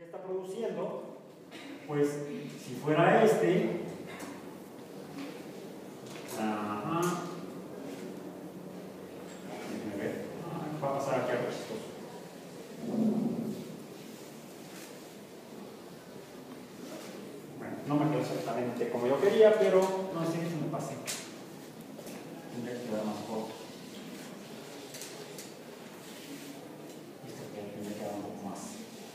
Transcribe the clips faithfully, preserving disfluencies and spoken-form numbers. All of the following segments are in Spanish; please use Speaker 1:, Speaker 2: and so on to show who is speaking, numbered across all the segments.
Speaker 1: ¿Qué está produciendo? Pues si fuera este, ajá, déjenme ver, va a pasar aquí algo chistoso. Bueno, no me quedó exactamente como yo quería, pero no sé si me pasé. Tendría que quedar más corto. Esto tendría que quedar un poco más.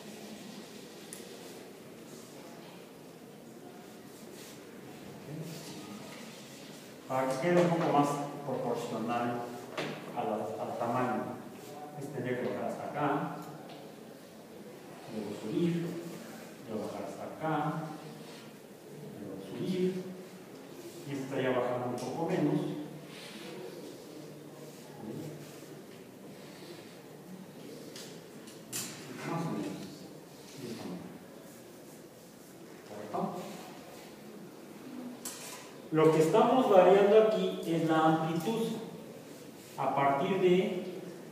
Speaker 1: Para que quede un poco más proporcional a la, al tamaño. Este tendría que bajar hasta acá, luego subir, luego bajar hasta acá, luego subir, y este estaría bajando un poco menos. Más o menos. ¿Correcto? Lo que estamos variando aquí es la amplitud a partir de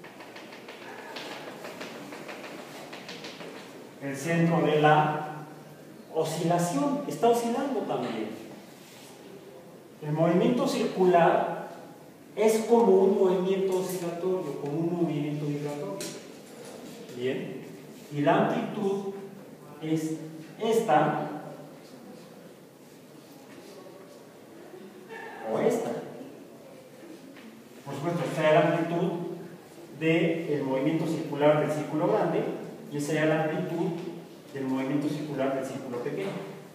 Speaker 1: el centro de la oscilación. Está oscilando también. El movimiento circular es como un movimiento oscilatorio, como un movimiento vibratorio. Bien. Y la amplitud es esta o esta. Por supuesto, esta es la amplitud del movimiento circular del círculo grande y esa sería la amplitud del movimiento circular del círculo pequeño.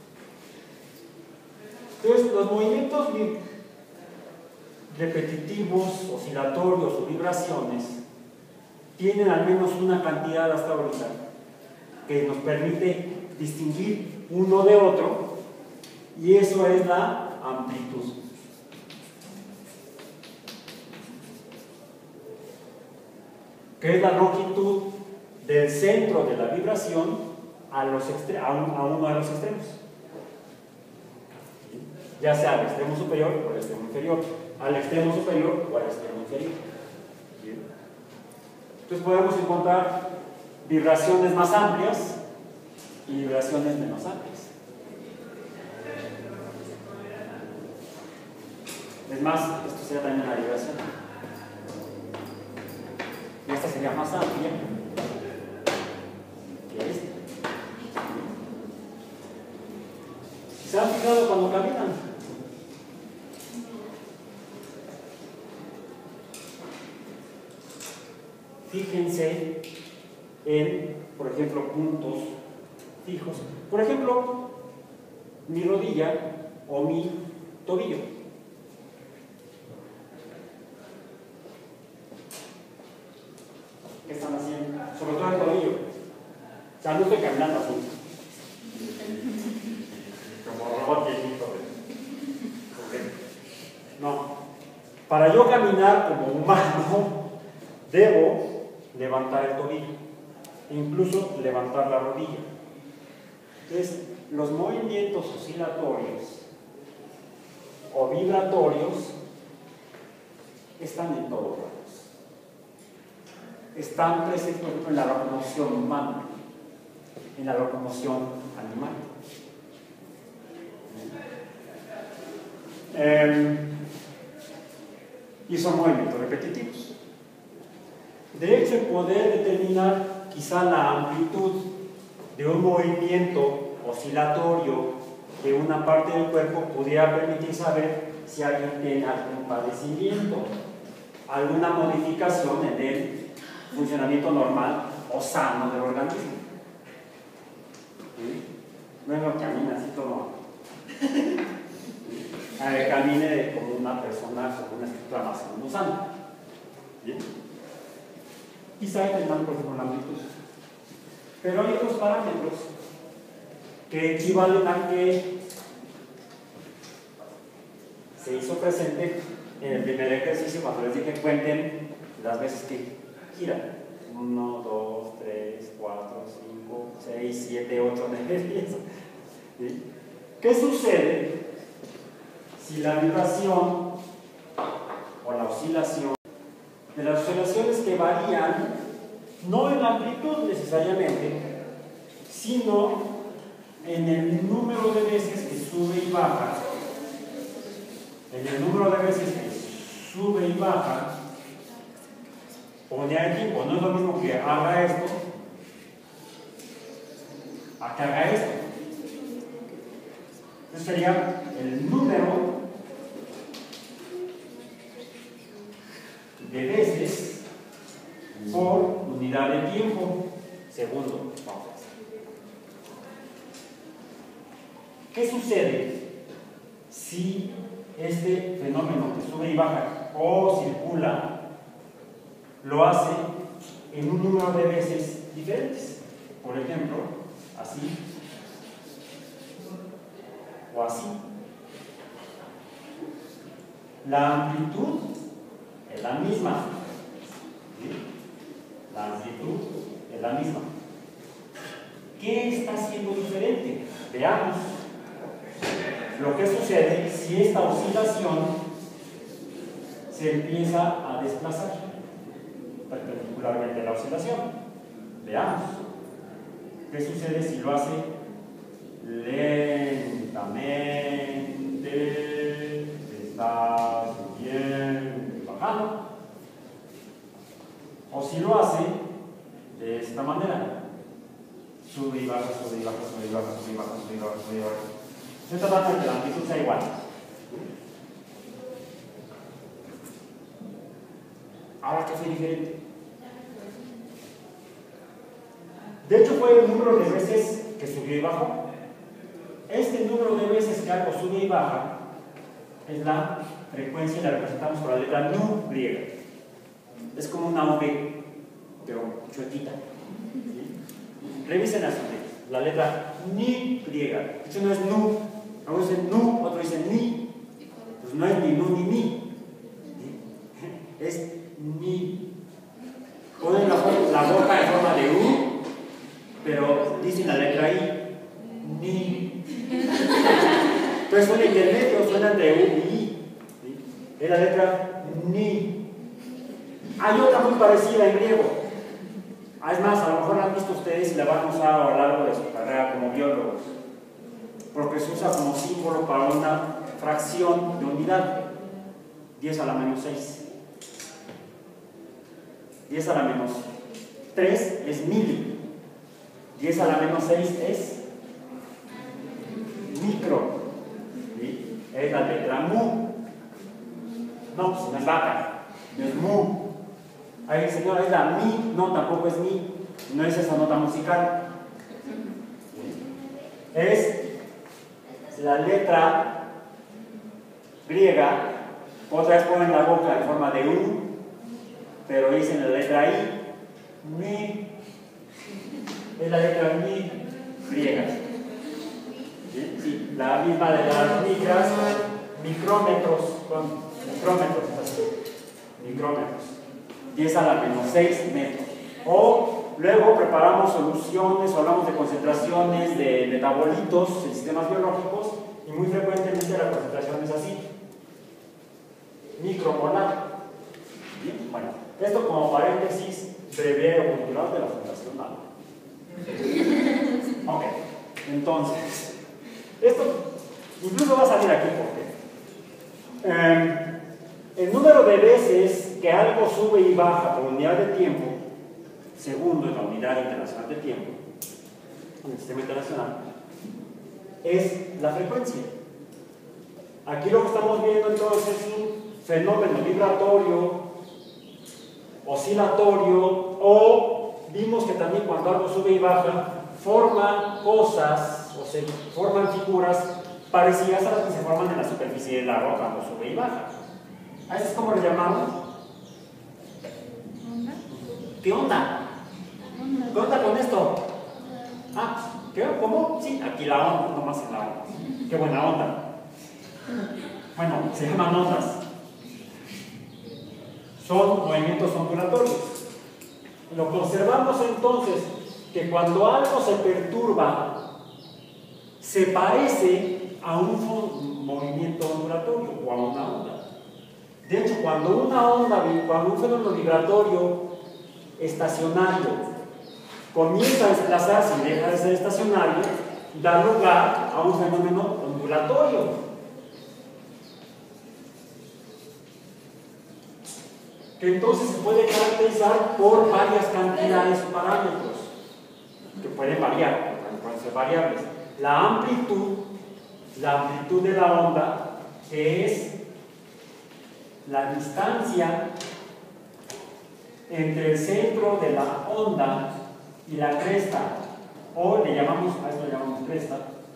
Speaker 1: Entonces, los movimientos repetitivos, oscilatorios o vibraciones tienen al menos una cantidad hasta ahorita que nos permite distinguir uno de otro, y eso es la amplitud. Que es la longitud del centro de la vibración a, los a, un, a uno de los extremos, ya sea al extremo superior o al extremo inferior, al extremo superior o al extremo inferior. Bien. Entonces podemos encontrar vibraciones más amplias y vibraciones menos amplias. Es más, esto sería también una vibración. Y esta sería más amplia que esta. ¿Se han fijado cuando caminan? Fíjense en, por ejemplo, puntos fijos. Por ejemplo, mi rodilla o mi tobillo. ¿Qué están haciendo? Sobre todo el tobillo. O sea, no estoy caminando así. Como robot viejito. No. Para yo caminar como humano, debo levantar el tobillo, incluso levantar la rodilla. Entonces, los movimientos oscilatorios o vibratorios están en todos lados. Están presentes, por ejemplo, en la locomoción humana, en la locomoción animal. Eh, y son movimientos repetitivos. De hecho, el poder determinar quizá la amplitud de un movimiento oscilatorio de una parte del cuerpo pudiera permitir saber si alguien tiene algún padecimiento, alguna modificación en el funcionamiento normal o sano del organismo. ¿Sí? No es lo que camina así todo. A ver, camine como una persona con una estructura más o menos sana. ¿Bien? Quizá tengamos, por ejemplo, la amplitud. Pero hay otros parámetros que equivalen a que se hizo presente en el primer ejercicio cuando les dije cuenten las veces que giran. uno, dos, tres, cuatro, cinco, seis, siete, ocho, nueve, diez. ¿Sí? ¿Qué sucede si la vibración o la oscilación, de las oscilaciones que varían, no en la amplitud necesariamente, sino en el número de veces que sube y baja, en el número de veces que sube y baja, pone el tiempo. No es lo mismo que haga esto a que haga esto. Entonces sería el número de veces por unidad de tiempo, segundo. Vamos a hacer. ¿Qué sucede si este fenómeno que sube y baja o circula lo hace en un número de veces diferentes? Por ejemplo, así o así. La amplitud es la misma. ¿Sí? La amplitud es la misma. ¿Qué está haciendo diferente? Veamos lo que sucede si esta oscilación se empieza a desplazar perpendicularmente a la oscilación. Veamos qué sucede si lo hace lentamente, está subiendo y bajando, o si lo hace de esta manera, sube y baja, sube y baja, sube y baja, sube y baja, sube y baja, sube y baja. Se está tratando de que la amplitud sea igual. Ahora, ¿qué fue diferente? De hecho, fue el número de veces que subió y bajó. Este número de veces que algo sube y baja es la frecuencia y la representamos por la letra nu griega. Es como una V, pero chuequita. ¿Sí? Revisen así, la letra ni griega. Esto no es nu. Uno dice nu, otro dice ni. Pues no es ni nu ni ni. ¿Sí? Es ni. Ponen la, la boca en forma de U, pero dicen la letra I. Ni. Entonces suena intermedio, suena entre U y I. ¿Sí? Es la letra ni. Hay otra muy parecida en griego. Es más, a lo mejor la han visto ustedes y la van a usar a lo largo de su carrera como biólogos, porque se usa como símbolo para una fracción de unidad. diez a la menos seis. diez a la menos tres es mili. diez a la menos seis es micro. ¿Sí? Es la letra mu. No, pues no es vaca, no es mu. Ahí, señor, es la mi. No, tampoco es mi. No es esa nota musical. Es la letra griega. Otra vez ponen la boca en forma de U, pero dicen la letra I. Mi. Es la letra mi griega. ¿Sí? Sí, la misma de las micras, micrómetros, con micrómetros, así. Micrómetros. diez a la menos seis metros. O luego preparamos soluciones, hablamos de concentraciones de metabolitos en sistemas biológicos, y muy frecuentemente la concentración es así: micromolar. Bien, bueno, esto como paréntesis breve o cultural de la Fundación Nano. Ok, entonces, esto incluso va a salir aquí porque eh, el número de veces que algo sube y baja por unidad de tiempo, segundo en la unidad internacional de tiempo, en el sistema internacional, es la frecuencia. Aquí lo que estamos viendo entonces es un fenómeno vibratorio, oscilatorio, o vimos que también cuando algo sube y baja forma cosas o se forman figuras parecidas a las que se forman en la superficie del agua cuando sube y baja. ¿A eso es como le llamamos? ¿Qué onda? ¿Qué onda con esto? Ah, ¿qué? ¿Cómo? Sí, aquí la onda, nomás en la onda. Qué buena onda. Bueno, se llaman ondas. Son movimientos ondulatorios. Lo que observamos entonces, que cuando algo se perturba, se parece a un movimiento ondulatorio o a una onda. De hecho, cuando una onda, cuando un fenómeno vibratorio estacionario comienza a desplazarse y deja de ser estacionario, da lugar a un fenómeno ondulatorio, que entonces se puede caracterizar por varias cantidades o parámetros que pueden variar, pueden ser variables. La amplitud, la amplitud de la onda, que es la distancia entre el centro de la onda y la cresta, o le llamamos, a esto le llamamos cresta,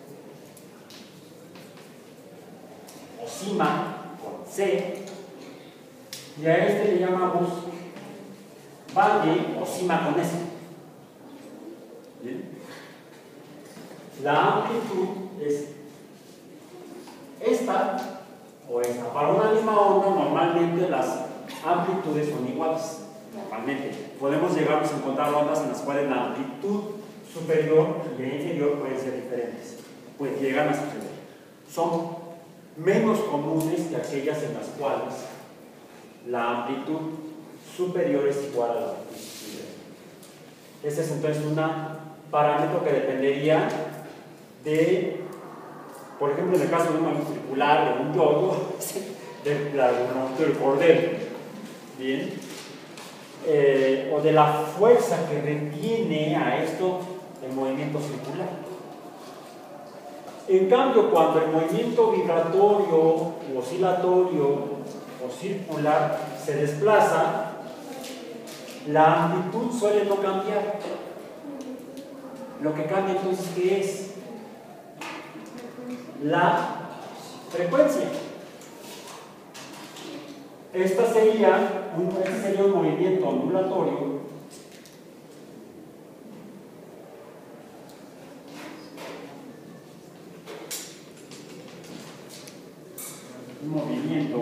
Speaker 1: o cima, con C, y a este le llamamos valle o cima con S. ¿Bien? La amplitud es esta o esta. Para una misma onda, normalmente las amplitudes son iguales. Normalmente podemos llegar a encontrar ondas en las cuales la amplitud superior y la inferior pueden ser diferentes, pues llegan a suceder. Son menos comunes que aquellas en las cuales la amplitud superior es igual a la amplitud superior. Este es entonces un parámetro que dependería de, por ejemplo, en el caso de un movimiento circular, de un yoyo, de la longitud del cordel, bien, eh, o de la fuerza que retiene a esto el movimiento circular. En cambio, cuando el movimiento vibratorio u oscilatorio o circular se desplaza, la amplitud suele no cambiar. Lo que cambia entonces, ¿qué es? La frecuencia. Esta sería un, este sería un movimiento ondulatorio un movimiento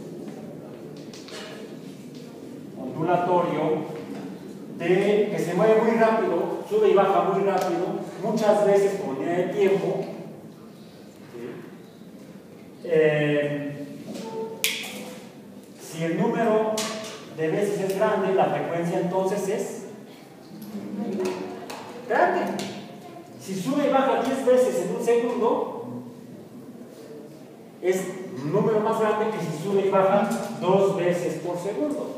Speaker 1: ondulatorio de, que se mueve muy rápido, sube y baja muy rápido, muchas veces por unidad de tiempo. ¿Sí? Eh, si el número de veces es grande, la frecuencia entonces es grande. Si sube y baja diez veces en un segundo, es un número más grande que si sube y baja dos veces por segundo.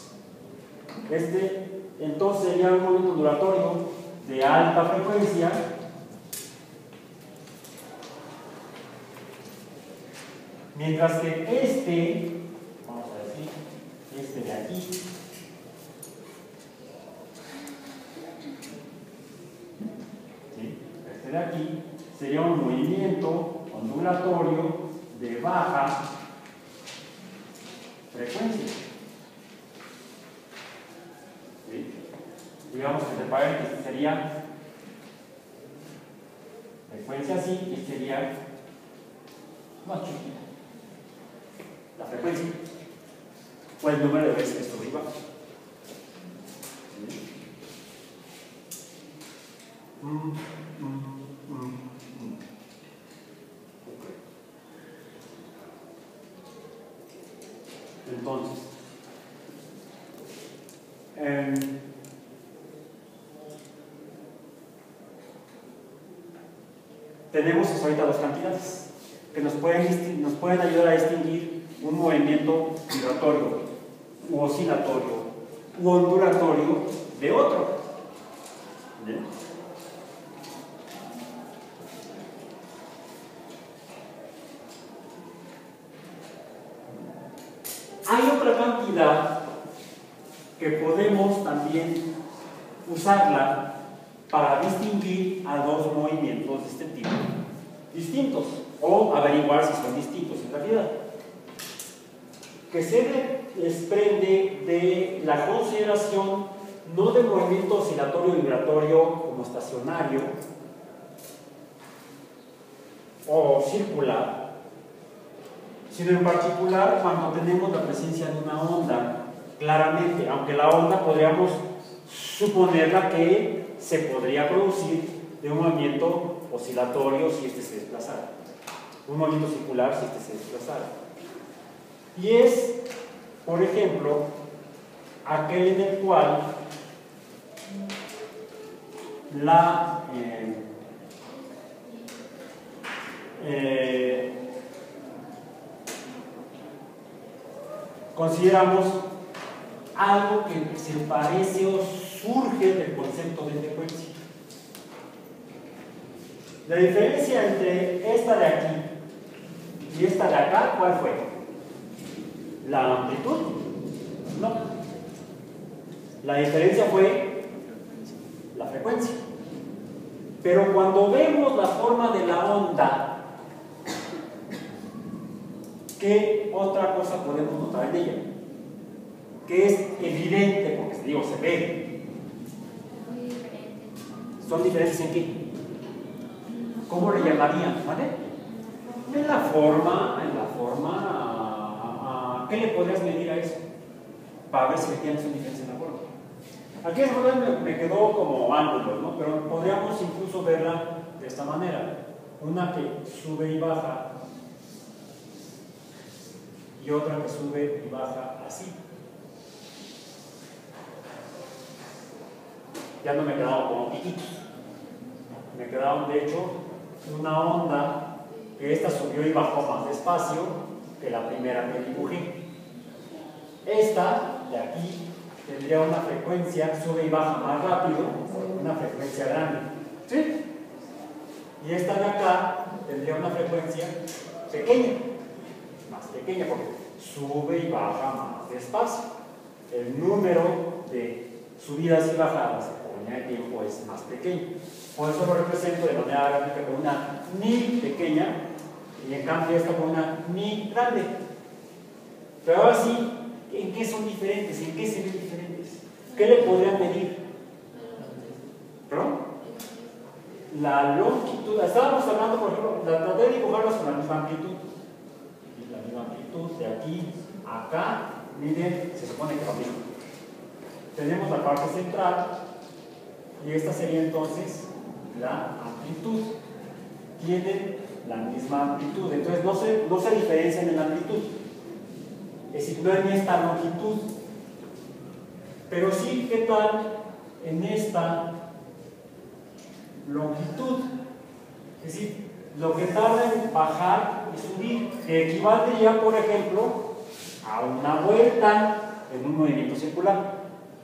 Speaker 1: Este entonces sería un movimiento ondulatorio de alta frecuencia, mientras que este, vamos a decir, este de aquí, ¿sí? Este de aquí sería un movimiento ondulatorio de baja frecuencia. ¿Sí? Digamos que se paga que este sería frecuencia así, y este sería más chiquita. La frecuencia o el número de veces que sube y baja. ¿Sí? Mm, mm, mm, mm. Okay. Entonces, eh, tenemos ahorita dos cantidades que nos pueden, nos pueden ayudar a distinguir un movimiento vibratorio u oscilatorio u ondulatorio de otro. ¿Bien? Hay otra cantidad que podemos también usarla para distinguir a dos movimientos de este tipo distintos o averiguar si son distintos en realidad, que se desprende de la consideración no del movimiento oscilatorio vibratorio como estacionario o circular, sino en particular cuando tenemos la presencia de una onda, claramente, aunque la onda podríamos suponerla que se podría producir de un movimiento oscilatorio si este se desplazara, un movimiento circular si este se desplazara. Y es, por ejemplo, aquel en el cual la eh, eh, consideramos algo que se parece o surge del concepto de frecuencia. La diferencia entre esta de aquí y esta de acá, ¿cuál fue? ¿La amplitud? No. La diferencia fue la frecuencia. Pero cuando vemos la forma de la onda, ¿qué otra cosa podemos notar en ella? Que es evidente, porque digo, se ve. ¿Son diferentes en qué? ¿Cómo le llamarían? ¿Vale? En la forma, en la forma, a, a, ¿qué le podrías medir a eso? Para ver si tienes una diferencia en la forma. Aquí es verdad, me, me quedó como ángulo, ¿no? Pero podríamos incluso verla de esta manera. Una que sube y baja, y otra que sube y baja así. Ya no me quedaban como piquitos. Me quedaban, de hecho, una onda que esta subió y bajó más despacio que la primera que dibujé. Esta de aquí tendría una frecuencia, sube y baja más rápido, una frecuencia grande. ¿Sí? Y esta de acá tendría una frecuencia pequeña, más pequeña, porque sube y baja más despacio. El número de subidas y bajadas en el tiempo es más pequeño. Por eso lo represento de manera gráfica con una ni pequeña y en cambio esta con una ni grande. Pero ahora sí, ¿en qué son diferentes? ¿En qué se ven diferentes? ¿Qué le podrían medir? ¿Perdón? La longitud. Estábamos hablando, por ejemplo, la traté de dibujarlas con la misma amplitud. Y la misma amplitud de aquí a acá, miren, se supone que lo mismo. Tenemos la parte central y esta sería entonces la amplitud. Tienen la misma amplitud, entonces no se, no se diferencian en la amplitud. Es decir, no en esta longitud, pero sí, ¿qué tal en esta longitud? Es decir, lo que tarda en bajar y subir, que equivaldría, por ejemplo, a una vuelta en un movimiento circular.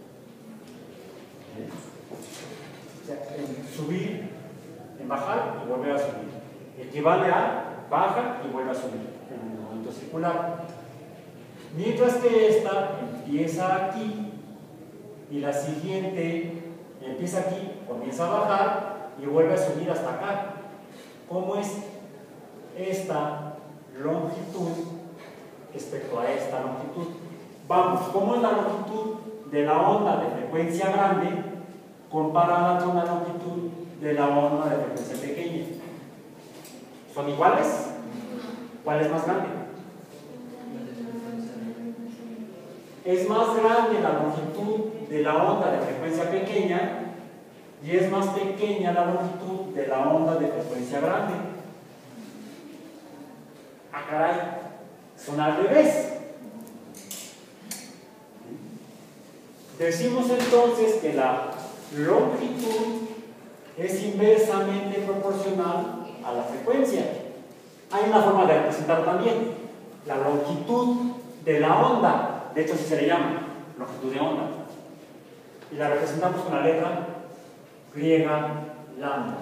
Speaker 1: O sea, en subir, en bajar y volver a subir. Equivale a baja y vuelve a subir en un movimiento circular. Mientras que esta empieza aquí y la siguiente empieza aquí, comienza a bajar y vuelve a subir hasta acá. ¿Cómo es esta longitud respecto a esta longitud? Vamos, ¿cómo es la longitud de la onda de frecuencia grande comparada con la longitud de la onda de frecuencia pequeña? ¿Son iguales? ¿Cuál es más grande? Es más grande la longitud de la onda de frecuencia pequeña y es más pequeña la longitud de la onda de frecuencia grande. Ah, caray, son al revés. Decimos entonces que la longitud es inversamente proporcional a la frecuencia. Hay una forma de representarlo también, la longitud de la onda. De hecho, así se le llama, longitud de onda. Y la representamos con la letra griega lambda.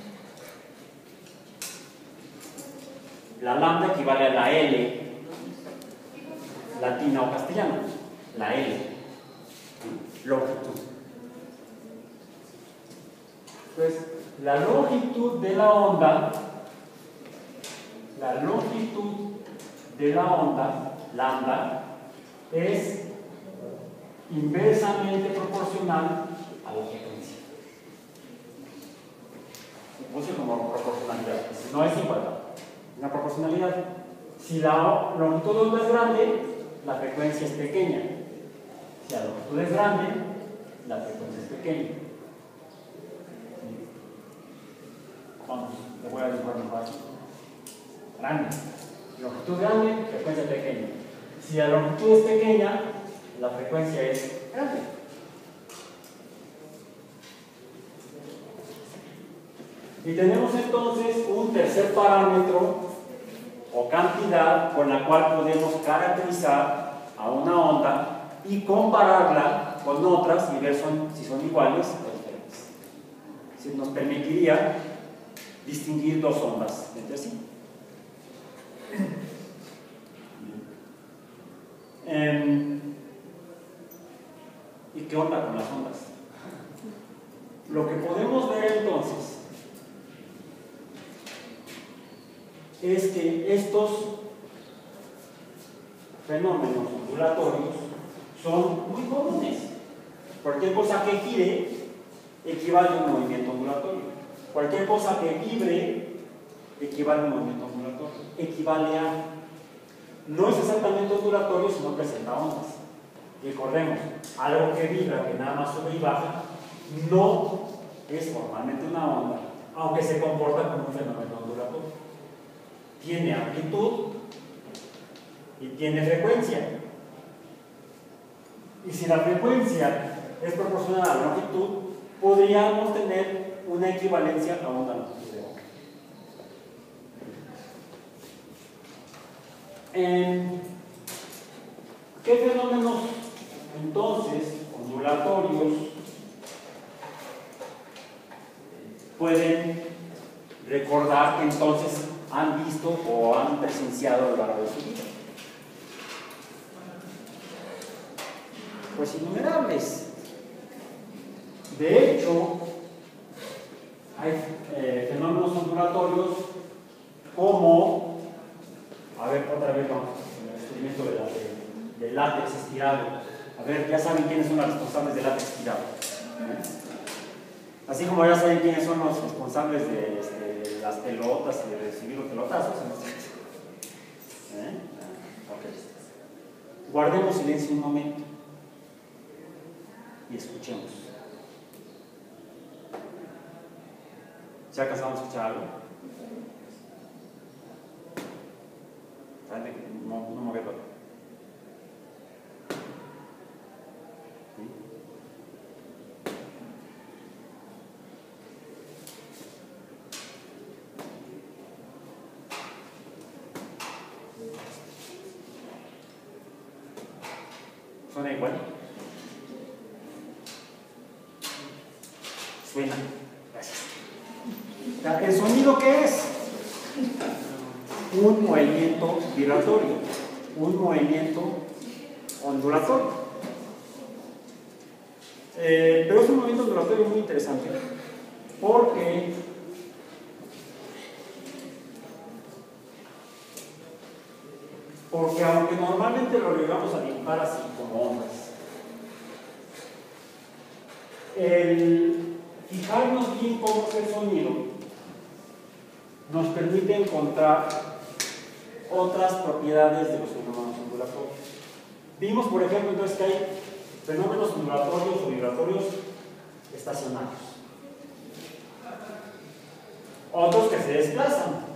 Speaker 1: La lambda equivale a la L latina o castellana. La L, longitud. Entonces, la longitud de la onda, la longitud de la onda, lambda, es inversamente proporcional a la frecuencia. Se puse como proporcionalidad, no es igualdad, una proporcionalidad. Si la longitud de onda es grande, la frecuencia es pequeña. Si la longitud es grande, la frecuencia es pequeña. Vamos, le voy a dibujar mejor así. Grande. Longitud grande, frecuencia pequeña. Si la longitud es pequeña, la frecuencia es grande. Y tenemos entonces un tercer parámetro o cantidad con la cual podemos caracterizar a una onda y compararla con otras y ver son, si son iguales o diferentes. Si nos permitiría distinguir dos ondas entre sí. Eh, ¿Y qué onda con las ondas? Lo que podemos ver entonces es que estos fenómenos ondulatorios son muy comunes. Cualquier cosa que gire equivale a un movimiento ondulatorio. Cualquier cosa que vibre equivale a un movimiento ondulatorio. Equivale a... No es exactamente ondulatorio, sino presenta ondas. Recordemos, algo que vibra, que nada más sube y baja, no es formalmente una onda, aunque se comporta como un fenómeno ondulatorio. Tiene amplitud y tiene frecuencia. Y si la frecuencia es proporcional a la longitud, podríamos tener una equivalencia a onda longitud de onda. Eh, ¿Qué fenómenos entonces ondulatorios pueden recordar que entonces han visto o han presenciado a lo largo de su vida? Pues innumerables. De hecho, hay eh, fenómenos ondulatorios como, a ver, otra vez vamos, el experimento de, la, de, de látex estirado. A ver, ya saben quiénes son los responsables del látex estirado. ¿Eh? Así como ya saben quiénes son los responsables de este, las pelotas y de recibir los pelotazos. ¿Eh? Okay. Guardemos silencio un momento y escuchemos. ¿Ya alcanzamos a escuchar algo? No, no me quedo. ¿Sí? ¿Suena igual? Suena. Gracias. ¿El sonido qué es? Un movimiento vibratorio, un movimiento ondulatorio. Eh, pero es un movimiento ondulatorio muy interesante porque porque aunque normalmente lo llegamos a dibujar así como ondas, el fijarnos bien cómo es el sonido nos permite encontrar otras propiedades de los fenómenos ondulatorios. Vimos, por ejemplo, entonces que hay fenómenos ondulatorios o vibratorios estacionarios. Otros que se desplazan.